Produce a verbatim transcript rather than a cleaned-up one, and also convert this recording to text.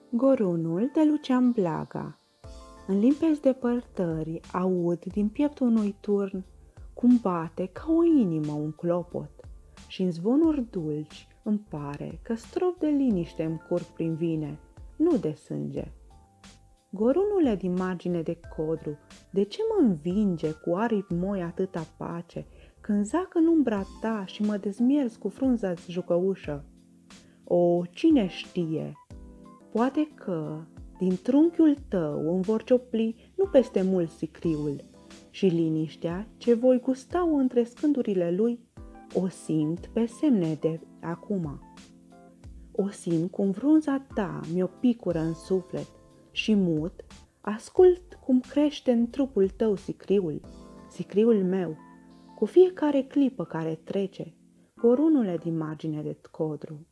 Gorunul de Lucian Blaga. În limpezi depărtări aud din pieptul unui turn cum bate ca o inimă un clopot și în zvonuri dulci îmi pare că strop de liniște îmi curg prin vine, nu de sânge. Gorunule din margine de codru, de ce mă învinge cu aripi moi atâta pace când zac în umbra ta și mă dezmierzi cu frunza jucăușă? O, cine știe? Poate că din trunchiul tău îmi vor ciopli nu peste mult sicriul și liniștea ce voi gustau între scândurile lui o simt pe semne de acum. O simt cum frunza ta mi-o picură în suflet și mut ascult cum crește în trupul tău sicriul, sicriul meu, cu fiecare clipă care trece, gorunule din margine de codru.